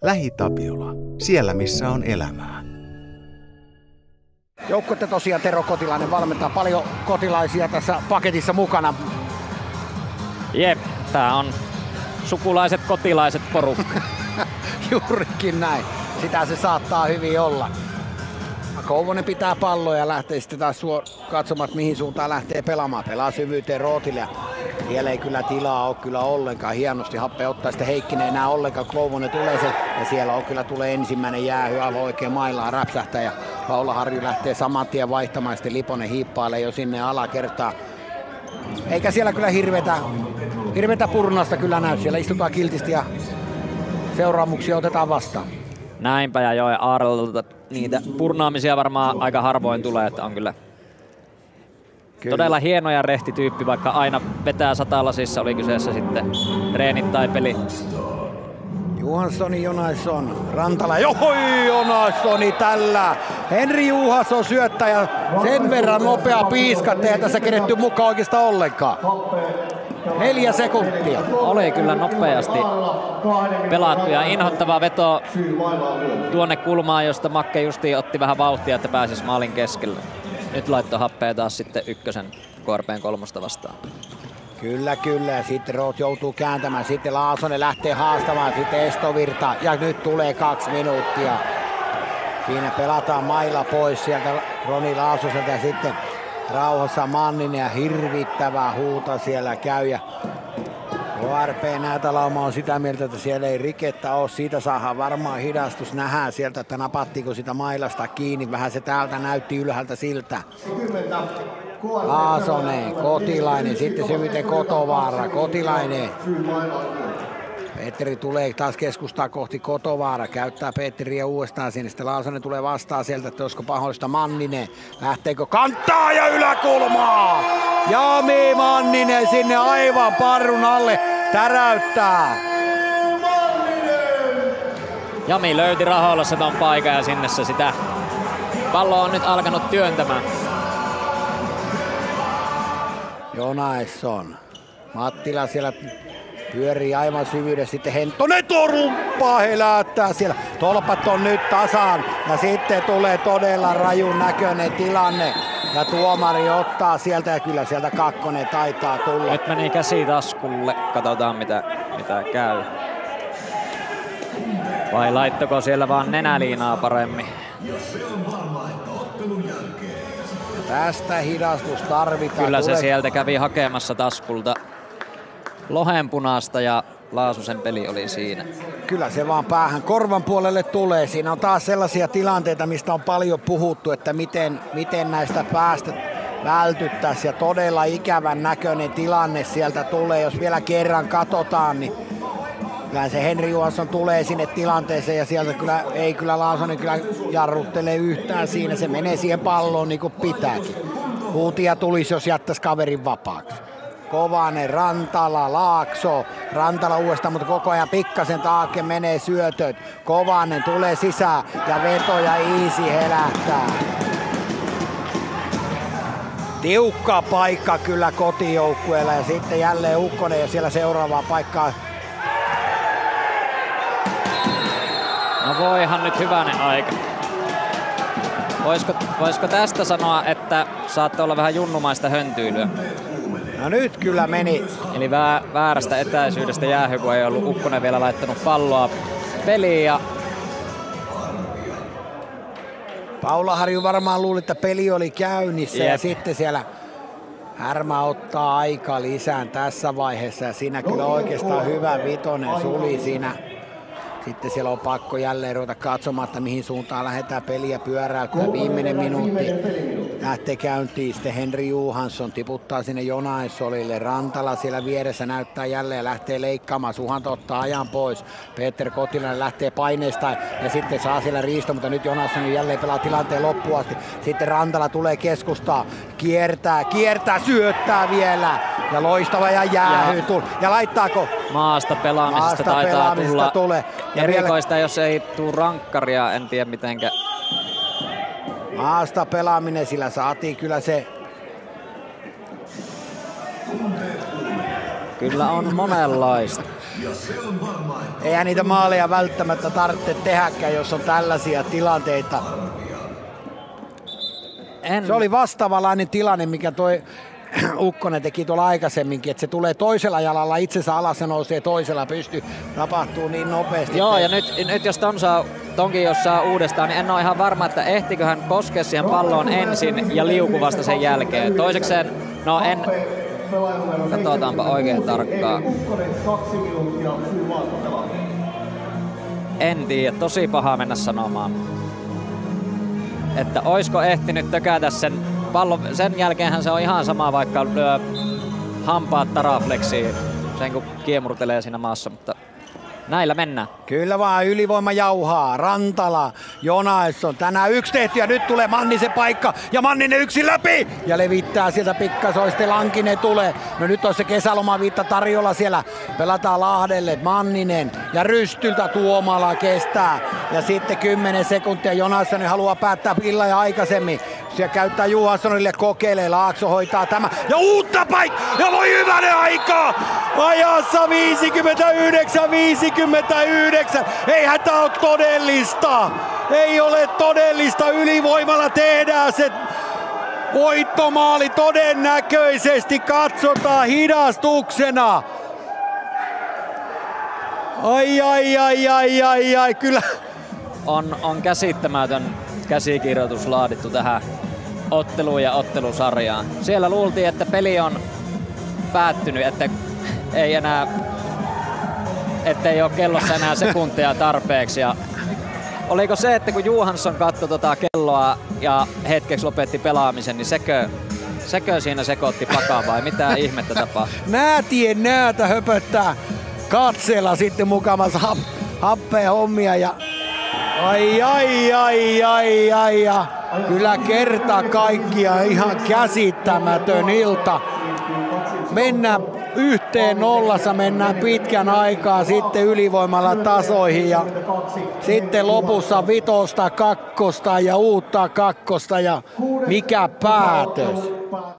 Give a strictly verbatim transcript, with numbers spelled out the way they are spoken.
LähiTapiola. Siellä missä on elämää. Joukkuetta tosiaan Tero Kotilainen valmentaa, paljon kotilaisia tässä paketissa mukana. Jep, tää on sukulaiset kotilaiset porukka. Juurikin näin. Sitä se saattaa hyvin olla. Kouvonen pitää palloa ja lähtee sitten taas suor- katsomaan, mihin suuntaan lähtee pelaamaan. Pelaa syvyyteen Rootille. Siellä ei kyllä tilaa ole kyllä ollenkaan. Hienosti Happe ottaa sitten Heikkinen enää ollenkaan. Kouvonen tulee sen ja siellä on kyllä tulee ensimmäinen jäähy aivan oikein maillaan räpsähtää. Ja Paula Harju lähtee saman tien vaihtamaan. Sitten Liponen hiippailee jo sinne alakertaan. Eikä siellä kyllä hirvetä, hirvetä purnasta kyllä näy. Siellä istutaan kiltisti ja seuraamuksia otetaan vastaan. Näinpä, ja joo, Aarelta niitä purnaamisia varmaan aika harvoin tulee, että on kyllä, kyllä todella hieno ja rehti tyyppi, vaikka aina vetää satalasissa, oli kyseessä sitten treenit tai peli. Johanssoni, Jonaisson, Rantala, johoi Jonaissoni tällä. Henri Juhason syöttäjä, sen verran nopea piiska, ettei tässä keretty mukaan oikeastaan ollenkaan. Neljä sekuntia. Oli kyllä nopeasti pelattu ja inhottava veto tuonne kulmaan, josta Makke justiin otti vähän vauhtia, että pääsisi maalin keskelle. Nyt laittoi Happea taas sitten ykkösen K R P:n kolmosta vastaan. Kyllä, kyllä. Ja sitten Root joutuu kääntämään. Sitten Laasonen lähtee haastamaan. Sitten Estovirta. Ja nyt tulee kaksi minuuttia. Siinä pelataan mailla pois sieltä Roni Laasoselta ja sitten rauhassa Manninen ja hirvittävä huuta siellä käy. Ja K R P Näätälauma on sitä mieltä, että siellä ei rikettä ole. Siitä saadaan varmaan hidastus. Nähdään sieltä, että napattiinko sitä mailasta kiinni. Vähän se täältä näytti ylhäältä siltä. Laasonen, Kotilainen, sitten syvyyteen Kotovaara, Kotilainen. Petteri tulee taas keskustaa kohti Kotovaara, käyttää Petteriä uudestaan sinne, sitten Laasonen tulee vastaan sieltä, että olisiko mahdollista Manninen. Lähteekö kantaa ja yläkulmaa! Jami Manninen sinne aivan parrun alle täräyttää. Jami löyti Raholassa ton paikan ja sinne se sitä pallo on nyt alkanut työntämään. Jonaisson. Mattila siellä pyörii aivan syvyydessä. Sitten Hentonen torumppaa helättää siellä. Tolpat on nyt tasan. Ja sitten tulee todella rajun näköinen tilanne. Ja tuomari ottaa sieltä ja kyllä sieltä kakkonen taitaa tulla. Nyt meni käsi taskulle. Katsotaan mitä, mitä käy. Vai laittoko siellä vaan nenäliinaa paremmin? Tästä hidastus tarvitaan. Kyllä se Tule... sieltä kävi hakemassa taskulta lohenpunaista ja Laasusen peli oli siinä. Kyllä se vaan päähän korvan puolelle tulee. Siinä on taas sellaisia tilanteita, mistä on paljon puhuttu, että miten, miten näistä päästä vältyttäisiin. Ja todella ikävän näköinen tilanne sieltä tulee. Jos vielä kerran katsotaan, niin kyllä se Henri Juhansson tulee sinne tilanteeseen ja sieltä kyllä, ei kyllä Laasonen kyllä jarruttele yhtään siinä. Se menee siihen palloon niin kuin pitääkin. Huutia tulisi, jos jättäisi kaverin vapaaksi. Kovanen, Rantala, Laakso. Rantala uudestaan, mutta koko ajan pikkasen taake menee syötöt. Kovanen tulee sisään ja veto ja Iisi helähtää. Tiukka paikka kyllä kotijoukkueella ja sitten jälleen Ukkonen ja siellä seuraavaa paikkaa. No voihan nyt hyvänen aika. Voisiko, voisiko tästä sanoa, että saatte olla vähän junnumaista höntyilyä? No nyt kyllä meni. Eli vää, väärästä etäisyydestä jäähy, kun ei ollut Ukkonen vielä laittanut palloa peliin. Ja Paula Harju varmaan luuli, että peli oli käynnissä. Jep. Ja sitten siellä Härmä ottaa aika lisään tässä vaiheessa. Ja siinä kyllä oikeastaan hyvä vitonen suli siinä. Sitten siellä on pakko jälleen ruveta katsomaan, että mihin suuntaan lähdetään peliä pyöräyttää. Viimeinen minuutti lähtee käyntiin. Sitten Henri Juhansson tiputtaa sinne Jonaissonille. Rantala siellä vieressä näyttää jälleen ja lähtee leikkaamaan. Suhanto ottaa ajan pois. Peter Kotilainen lähtee paineesta ja sitten saa siellä riisto, mutta nyt Jonaisson jälleen pelaa tilanteen loppuun asti. Sitten Rantala tulee keskustaa. Kiertää, kiertää, syöttää vielä. Ja loistava ja jäähy. Ja, ja laittaako? Maasta pelaamisesta Maasta taitaa pelaamisesta tulla. Tulee. Ja erikoista, jos ei tuu rankkaria, en tiedä mitenkä. Maasta pelaaminen, sillä saatiin kyllä se. Kyllä on monenlaista. eihän niitä maaleja välttämättä tarvitse tehdäkään, jos on tällaisia tilanteita. En. Se oli vastaavanlainen tilanne, mikä toi Ukkonen teki tuolla aikaisemminkin, että se tulee toisella jalalla itsensä alas ja nousee toisella pysty. Tapahtuu niin nopeasti. Joo, ja nyt, nyt jos ton saa, tonkin jos saa uudestaan, niin en ole ihan varma, että ehtikö hän koskea siihen palloon ensin ja liuku vasta sen jälkeen. Toisekseen, no en... Katsotaanpa oikein tarkkaan. En tiedä, tosi paha mennä sanomaan. Että oisko ehtinyt tökätä sen pallon, sen jälkeenhän se on ihan sama, vaikka lyö hampaat tarafleksiin sen kun kiemurtelee siinä maassa, mutta näillä mennään. Kyllä vaan, ylivoima jauhaa. Rantala, Jonaisson, tänään yksi tehty ja nyt tulee Mannisen paikka ja Manninen yksi läpi ja levittää sieltä pikkasoiste, Lankinen tulee. No nyt on se kesälomaviitta tarjolla siellä, pelataan Lahdelle, Manninen ja Rystyltä Tuomala kestää ja sitten kymmenen sekuntia Jonaisson haluaa päättää illan ja aikaisemmin. Se käyttää Johanssonille, kokeilee, Laakso hoitaa tämä ja uutta paikkaa ja voi hyvänen aika! Ajassa viisikymmentäyhdeksän viisikymmentäyhdeksän, eihän tää ole todellista! Ei ole todellista, ylivoimalla tehdään se voittomaali todennäköisesti, katsotaan hidastuksena. Ai ai ai ai ai ai, kyllä. On, on käsittämätön käsikirjoitus laadittu tähän otteluun ja ottelusarjaan. Siellä luultiin, että peli on päättynyt, että ei enää, ettei ole kellossa enää sekunteja tarpeeksi. Ja oliko se, että kun Johansson katsoi tota kelloa ja hetkeksi lopetti pelaamisen, niin sekö, sekö siinä sekoitti pakaa vai mitä ihmettä tapahtui? Näätien näätä höpöttää katseella sitten mukamassa hap, happea hommia ja ai ai ai ai ai ja kyllä kerta kaikkiaan ihan käsittämätön ilta. Mennään yhteen nollassa, mennään pitkän aikaa sitten ylivoimalla tasoihin ja sitten lopussa vitosta kakkosta ja uutta kakkosta ja mikä päätös.